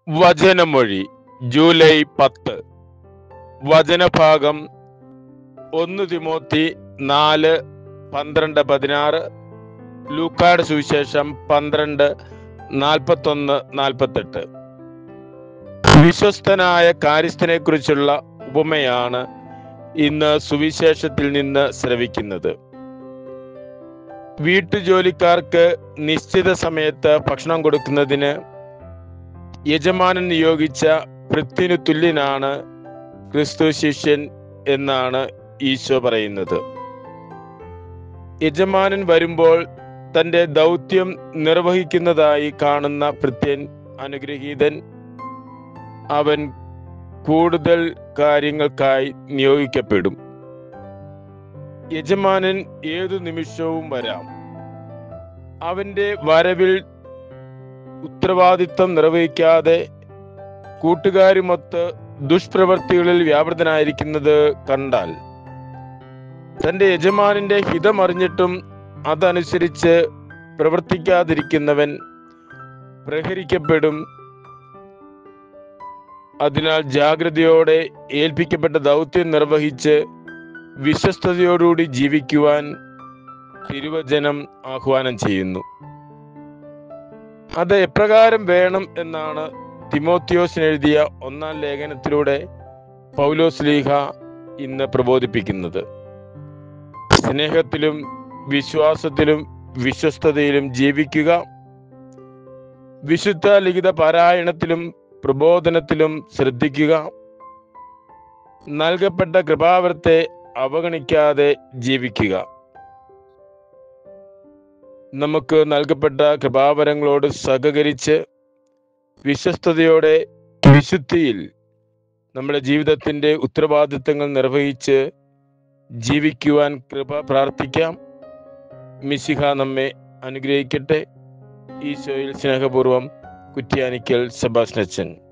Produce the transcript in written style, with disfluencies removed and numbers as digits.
വചനമൊഴി July 10. വചനഭാഗം 1 Timothy 4:12-16, ലൂക്കായുടെ സുവിശേഷം 12:41-48. വിശ്വസ്തനായ കാര്യസ്ഥനെ കുറിച്ചുള്ള ഉപമയാണ് ഇന്ന് സുവിശേഷത്തിൽ നിന്ന് ശ്രവിക്കുന്നത്. വീട്ടുജോലിക്കാർക്ക് നിശ്ചിത സമയത്ത് ഭക്ഷണം കൊടുക്കുന്നതിന് യജമാനൻ നിയോഗിച്ച ഭൃത്യനു തുല്യനാണ് ക്രിസ്തു ശിഷ്യൻ എന്നാണ് ഈശോ പറയുന്നത്. യജമാനൻ വരുമ്പോൾ തൻ്റെ ദൗത്യം നിർവഹിക്കുന്നതായി കാണുന്ന ഭൃത്യൻ അനുഗ്രഹീതൻ. അവൻ കൂടുതൽ കാര്യങ്ങൾക്കായി നിയോഗിക്കപ്പെടും. യജമാനൻ ഏതു നിമിഷവും വരാം. അവൻ്റെ വരവിൽ ഉത്തരവാദിത്വം നിർവഹിക്കാതെ കൂട്ടുകാരുമൊത്ത് ദുഷ്പ്രവൃത്തികളിൽ വ്യാപൃതനായിരിക്കുന്നത് കണ്ടാൽ തൻ്റെ യജമാനന്റെ ഹിതമറിഞ്ഞിട്ടും അതനുസരിച്ച് പ്രവർത്തിക്കാതിരിക്കുന്നവൻ പ്രഹരിക്കപ്പെടും. അതിനാൽ ജാഗ്രതയോടെ ഏൽപ്പിക്കപ്പെട്ട ദൗത്യം നിർവഹിച്ച് വിശ്വസ്തയോടുകൂടി ജീവിക്കുവാൻ തിരുവചനം ആഹ്വാനം ചെയ്യുന്നു. അത് എപ്രകാരം വേണം എന്നാണ് തിമോത്തിയോസിന് എഴുതിയ 1-ാം ലേഖനത്തിലൂടെ പൗലോസ്ലീഹ ഇന്ന് പ്രബോധിപ്പിക്കുന്നത്. സ്നേഹത്തിലും വിശ്വാസത്തിലും വിശ്വസ്തതയിലും ജീവിക്കുക. വിശുദ്ധ ലിഖിത പാരായണത്തിലും പ്രബോധനത്തിലും ശ്രദ്ധിക്കുക. നൽകപ്പെട്ട കൃപാവരത്തെ അവഗണിക്കാതെ ജീവിക്കുക. നമുക്ക് നൽകപ്പെട്ട കൃപാവരങ്ങളോട് സഹകരിച്ച് വിശ്വസ്തയോടെ വിശുദ്ധിയിൽ നമ്മുടെ ജീവിതത്തിൻ്റെ ഉത്തരവാദിത്തങ്ങൾ നിർവഹിച്ച് ജീവിക്കുവാൻ കൃപ പ്രാർത്ഥിക്കാം. മിശിഹ നമ്മെ അനുഗ്രഹിക്കട്ടെ. ഈശോയിൽ സ്നേഹപൂർവ്വം കുറ്റ്യാനിക്കൽ സെബാസ്റ്റ്യൻ.